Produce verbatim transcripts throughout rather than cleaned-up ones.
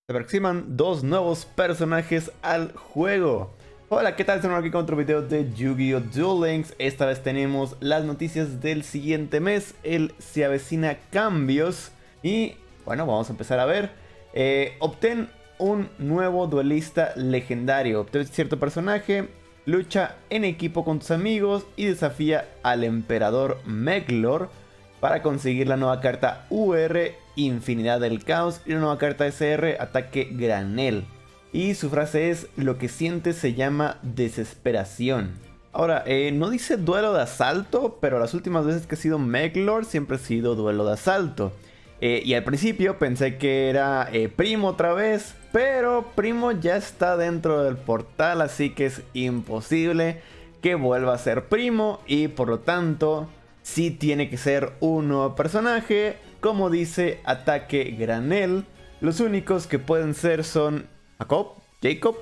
Se aproximan dos nuevos personajes al juego. Hola, ¿qué tal? Estamos aquí con otro video de Yu-Gi-Oh! Duel Links. Esta vez tenemos las noticias del siguiente mes. El se avecina cambios. Y bueno, vamos a empezar a ver. Eh, obtén un nuevo duelista legendario. Obtén cierto personaje, lucha en equipo con tus amigos y desafía al emperador Meglor para conseguir la nueva carta U R, Infinidad del Caos, y la nueva carta S R, Ataque Granel. Y su frase es: lo que sientes se llama desesperación. Ahora, eh, no dice duelo de asalto, pero las últimas veces que ha sido Meglor siempre ha sido duelo de asalto. Eh, y al principio pensé que era eh, Primo otra vez, pero Primo ya está dentro del portal, así que es imposible que vuelva a ser Primo, y por lo tanto sí tiene que ser un nuevo personaje. Como dice Ataque Granel, los únicos que pueden ser son Jacob, Jacob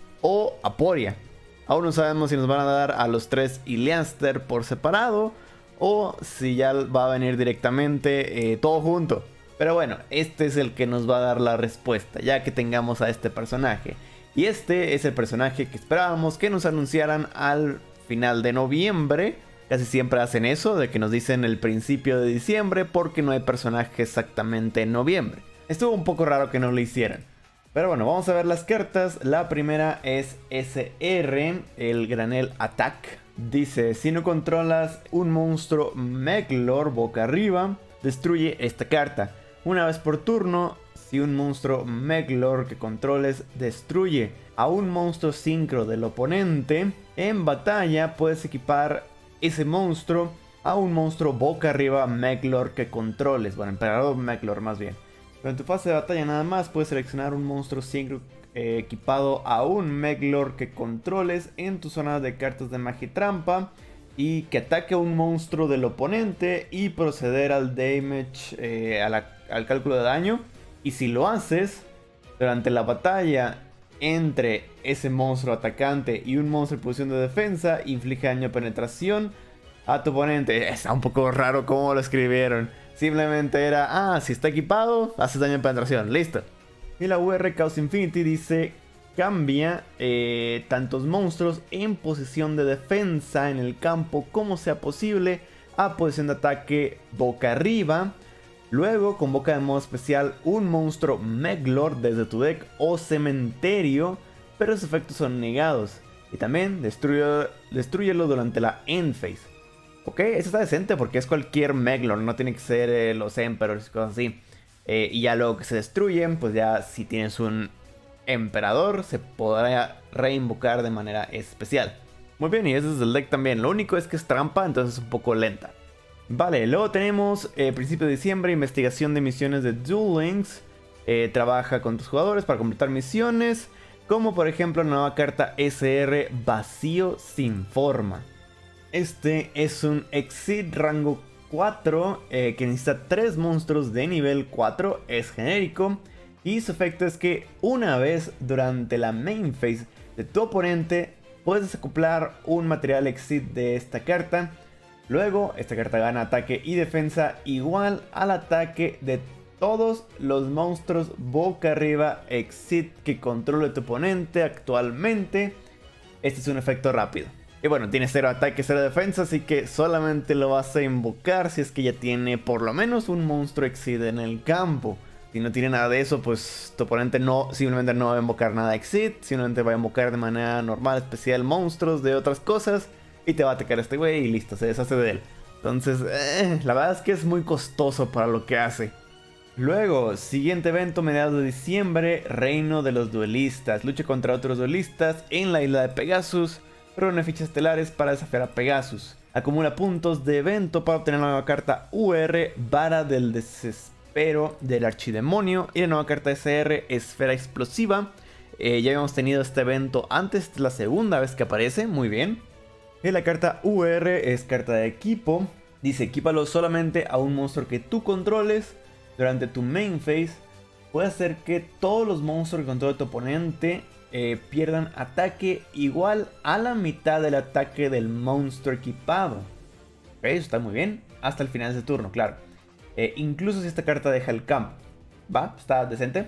o Aporia. Aún no sabemos si nos van a dar a los tres Iliaster por separado o si ya va a venir directamente eh, todo junto. Pero bueno, este es el que nos va a dar la respuesta, ya que tengamos a este personaje. Y este es el personaje que esperábamos que nos anunciaran al final de noviembre. Casi siempre hacen eso, de que nos dicen el principio de diciembre, porque no hay personaje exactamente en noviembre. Estuvo un poco raro que no lo hicieran. Pero bueno, vamos a ver las cartas. La primera es S R, el Granel Attack. Dice: si no controlas un monstruo Meglor boca arriba, destruye esta carta. Una vez por turno, si un monstruo Meglor que controles destruye a un monstruo sincro del oponente, en batalla puedes equipar ese monstruo a un monstruo boca arriba Meglor que controles. Bueno, emperador Meglor más bien. Pero en tu fase de batalla nada más puedes seleccionar un monstruo sincro eh, equipado a un Meglor que controles en tu zona de cartas de magia y trampa, y que ataque a un monstruo del oponente y proceder al damage, eh, a la, al cálculo de daño. Y si lo haces durante la batalla entre ese monstruo atacante y un monstruo en posición de defensa, inflige daño de penetración a tu oponente. Está un poco raro cómo lo escribieron. Simplemente era: ah, si está equipado, haces daño de penetración, listo. Y la U R Chaos Infinity dice: cambia eh, tantos monstruos en posición de defensa en el campo como sea posible a posición de ataque boca arriba. Luego convoca de modo especial un monstruo Meglor desde tu deck o cementerio, pero sus efectos son negados. Y también destruye, destrúyelo durante la end phase. Ok, eso está decente porque es cualquier Meglor, no tiene que ser eh, los Emperors y cosas así. Eh, y ya luego que se destruyen, pues ya si tienes un Emperador, se podrá reinvocar de manera especial. Muy bien, y ese es el deck también. Lo único es que es trampa, entonces es un poco lenta. Vale, luego tenemos eh, principio de diciembre, investigación de misiones de Duel Links. Eh, trabaja con tus jugadores para completar misiones, como por ejemplo la nueva carta S R, Vacío sin forma. Este es un Exceed rango cuatro eh, que necesita tres monstruos de nivel cuatro, es genérico. Y su efecto es que una vez durante la main phase de tu oponente puedes desacoplar un material Exceed de esta carta. Luego esta carta gana ataque y defensa igual al ataque de todos los monstruos boca arriba Exceed que controle tu oponente actualmente. Este es un efecto rápido. Y bueno, tiene cero ataque, cero defensa, así que solamente lo vas a invocar si es que ya tiene por lo menos un monstruo Exceed en el campo. Si no tiene nada de eso, pues tu oponente no, simplemente no va a invocar nada Exceed, simplemente va a invocar de manera normal, especial, monstruos de otras cosas, y te va a atacar a este güey y listo, se deshace de él. Entonces, eh, la verdad es que es muy costoso para lo que hace. Luego, siguiente evento, mediados de diciembre, Reino de los Duelistas. Lucha contra otros duelistas en la isla de Pegasus. Reúne fichas estelares para desafiar a Pegasus. Acumula puntos de evento para obtener la nueva carta U R, Vara del Desespero del Archidemonio. Y la nueva carta S R, Esfera Explosiva. Eh, ya habíamos tenido este evento antes, es la segunda vez que aparece, muy bien. Y la carta U R es carta de equipo. Dice: equípalo solamente a un monstruo que tú controles. Durante tu main phase puede hacer que todos los monstruos que controle tu oponente eh, pierdan ataque igual a la mitad del ataque del monstruo equipado. Ok, eso está muy bien. Hasta el final de ese turno, claro. Eh, incluso si esta carta deja el campo. Va, está decente.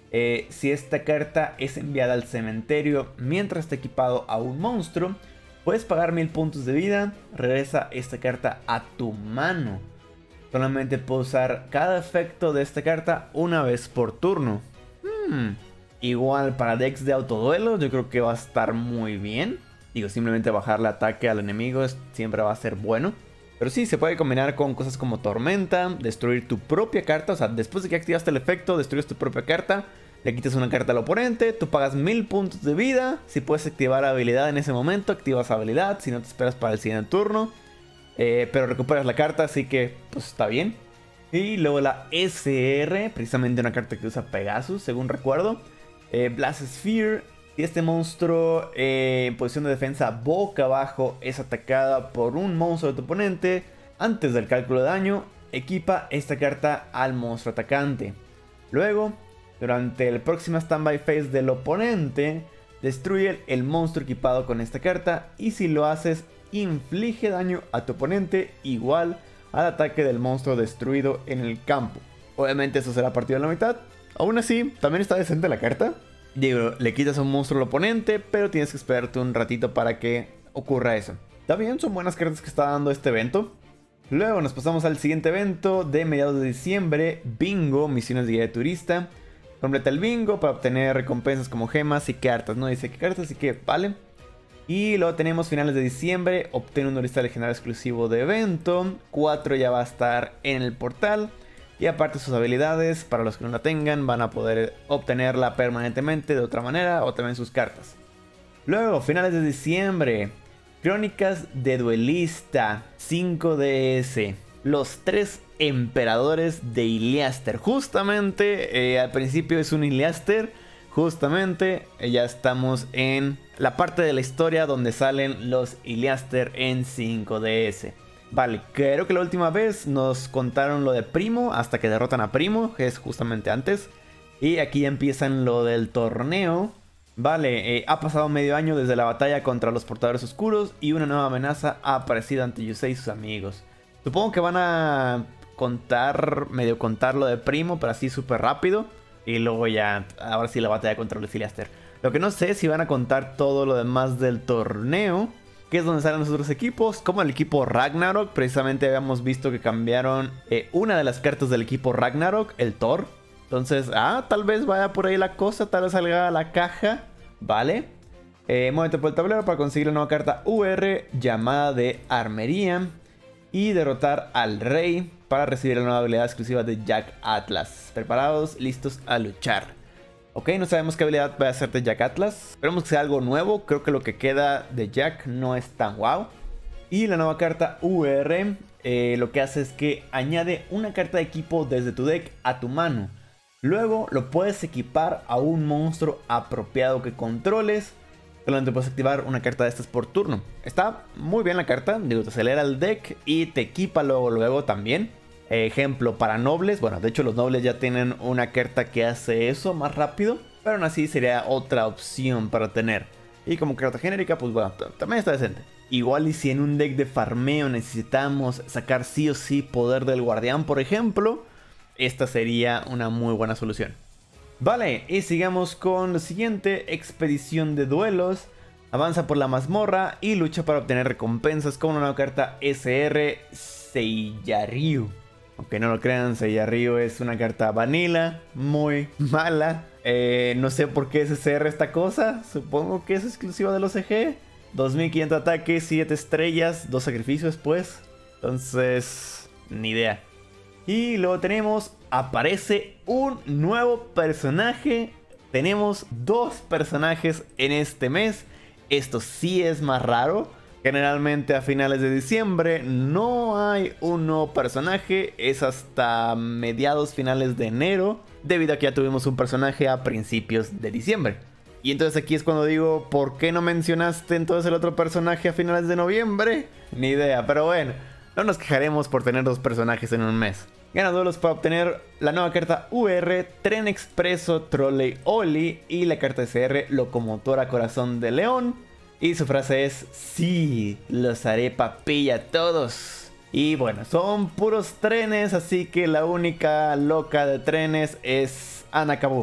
Eh, si esta carta es enviada al cementerio mientras está equipado a un monstruo, puedes pagar mil puntos de vida, regresa esta carta a tu mano. Solamente puedo usar cada efecto de esta carta una vez por turno. Hmm. Igual para decks de autoduelo yo creo que va a estar muy bien. Digo, simplemente bajarle ataque al enemigo siempre va a ser bueno. Pero sí, se puede combinar con cosas como tormenta, destruir tu propia carta. O sea, después de que activaste el efecto, destruyes tu propia carta. Le quitas una carta al oponente, tú pagas mil puntos de vida. Si puedes activar habilidad en ese momento, activas habilidad. Si no, te esperas para el siguiente turno. Eh, pero recuperas la carta, así que pues está bien. Y luego la S R, precisamente una carta que usa Pegasus, según recuerdo. Eh, Blast Sphere. Si este monstruo eh, en posición de defensa boca abajo es atacada por un monstruo de tu oponente, antes del cálculo de daño, equipa esta carta al monstruo atacante. Luego, durante el próximo standby phase del oponente, destruye el monstruo equipado con esta carta y si lo haces, inflige daño a tu oponente igual al ataque del monstruo destruido en el campo. Obviamente eso será partido a la mitad. Aún así, también está decente la carta. Digo, le quitas a un monstruo al oponente, pero tienes que esperarte un ratito para que ocurra eso. También son buenas cartas que está dando este evento. Luego nos pasamos al siguiente evento de mediados de diciembre. Bingo, misiones de guía de turista. Completa el bingo para obtener recompensas como gemas y cartas. No dice qué cartas, así que vale. Y luego tenemos finales de diciembre. Obtén un lista legendario exclusivo de evento. cuatro ya va a estar en el portal. Y aparte sus habilidades, para los que no la tengan, van a poder obtenerla permanentemente de otra manera o también sus cartas. Luego, finales de diciembre, Crónicas de Duelista cinco D S. Los tres emperadores de Iliaster. Justamente, eh, al principio es un Iliaster. Justamente, eh, ya estamos en la parte de la historia donde salen los Iliaster en cinco D S. Vale, creo que la última vez nos contaron lo de Primo hasta que derrotan a Primo, que es justamente antes. Y aquí ya empiezan lo del torneo. Vale, eh, ha pasado medio año desde la batalla contra los portadores oscuros y una nueva amenaza ha aparecido ante Yusei y sus amigos. Supongo que van a contar, medio contar lo de Primo, pero así súper rápido. Y luego ya, ahora sí la batalla contra los Iliaster. Lo que no sé es si van a contar todo lo demás del torneo, que es donde salen los otros equipos, como el equipo Ragnarok. Precisamente habíamos visto que cambiaron eh, una de las cartas del equipo Ragnarok, el Thor. Entonces, ah, tal vez vaya por ahí la cosa, tal vez salga a la caja. Vale. Eh, muévete por el tablero para conseguir la nueva carta U R, llamada de Armería. Y derrotar al rey para recibir la nueva habilidad exclusiva de Jack Atlas. Preparados, listos a luchar. Ok, no sabemos qué habilidad va a hacerte Jack Atlas. Esperemos que sea algo nuevo. Creo que lo que queda de Jack no es tan wow. Y la nueva carta U R eh, lo que hace es que añade una carta de equipo desde tu deck a tu mano. Luego lo puedes equipar a un monstruo apropiado que controles. Solamente puedes activar una carta de estas por turno. Está muy bien la carta. Digo, te acelera el deck y te equipa luego, luego también. Ejemplo, para nobles, bueno, de hecho los nobles ya tienen una carta que hace eso más rápido, pero aún así sería otra opción para tener. Y como carta genérica, pues bueno, también está decente. Igual y si en un deck de farmeo necesitamos sacar sí o sí poder del guardián, por ejemplo, esta sería una muy buena solución. Vale, y sigamos con lo siguiente, expedición de duelos. Avanza por la mazmorra y lucha para obtener recompensas con una nueva carta S R Seiyaryu. Aunque no lo crean, Seiyaryu es una carta vanilla, muy mala. Eh, no sé por qué es S R esta cosa. Supongo que es exclusiva de los C G. dos mil quinientos ataques, siete estrellas, dos sacrificios pues. Entonces, ni idea. Y luego tenemos, aparece un nuevo personaje. Tenemos dos personajes en este mes. Esto sí es más raro. Generalmente a finales de diciembre no hay un nuevo personaje, es hasta mediados finales de enero, debido a que ya tuvimos un personaje a principios de diciembre. Y entonces aquí es cuando digo, ¿por qué no mencionaste entonces el otro personaje a finales de noviembre? Ni idea, pero bueno, no nos quejaremos por tener dos personajes en un mes. Gana duelos para obtener la nueva carta U R, Tren Expreso Trolley Oli y la carta S R, Locomotora Corazón de León. Y su frase es, sí, los haré papilla a todos. Y bueno, son puros trenes, así que la única loca de trenes es Ana Kaboom.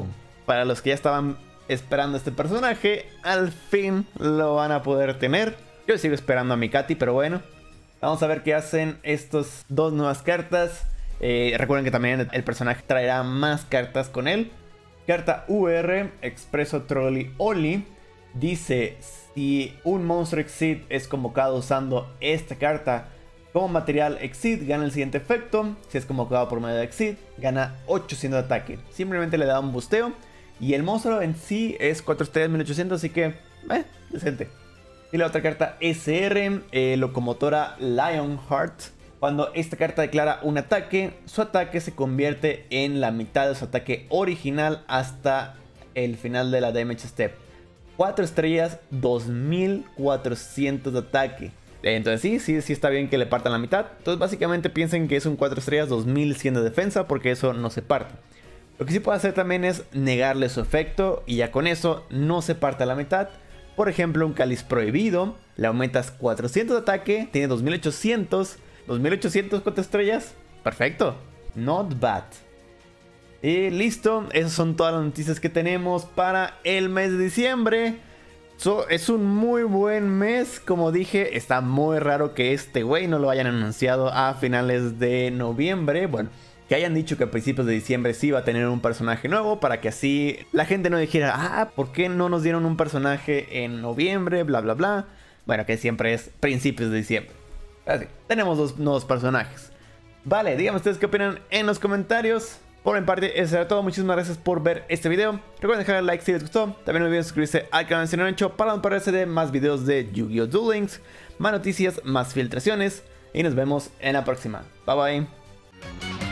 Para los que ya estaban esperando este personaje, al fin lo van a poder tener. Yo sigo esperando a mi Katy, pero bueno. Vamos a ver qué hacen estas dos nuevas cartas. Eh, recuerden que también el personaje traerá más cartas con él. Carta U R, Expreso Trolley Oli. Dice, si un monstruo Exceed es convocado usando esta carta como material Exceed, gana el siguiente efecto. Si es convocado por medio de Exceed, gana ochocientos de ataque. Simplemente le da un busteo. Y el monstruo en sí es cuatro estrellas mil ochocientos, así que, eh, decente. Y la otra carta S R, eh, Locomotora Lionheart. Cuando esta carta declara un ataque, su ataque se convierte en la mitad de su ataque original hasta el final de la Damage Step. cuatro estrellas, dos mil cuatrocientos de ataque. Entonces sí, sí, sí está bien que le partan la mitad. Entonces básicamente piensen que es un cuatro estrellas, dos mil cien de defensa, porque eso no se parte. Lo que sí puede hacer también es negarle su efecto y ya con eso no se parte a la mitad. Por ejemplo, un Cáliz Prohibido, le aumentas cuatrocientos de ataque, tiene dos mil ochocientos. dos mil ochocientos cuatro estrellas, perfecto, not bad. Y listo, esas son todas las noticias que tenemos para el mes de diciembre. So, es un muy buen mes, como dije, está muy raro que este güey no lo hayan anunciado a finales de noviembre. Bueno, que hayan dicho que a principios de diciembre sí iba a tener un personaje nuevo, para que así la gente no dijera, ah, ¿por qué no nos dieron un personaje en noviembre? Bla, bla, bla. Bueno, que siempre es principios de diciembre. Así, tenemos dos nuevos personajes. Vale, díganme ustedes qué opinan en los comentarios. Por mi parte, eso será todo. Muchísimas gracias por ver este video. Recuerden dejar el like si les gustó. También no olviden suscribirse al canal si no lo han hecho, para no perderse de más videos de Yu-Gi-Oh! Duel Links, más noticias, más filtraciones. Y nos vemos en la próxima. Bye bye.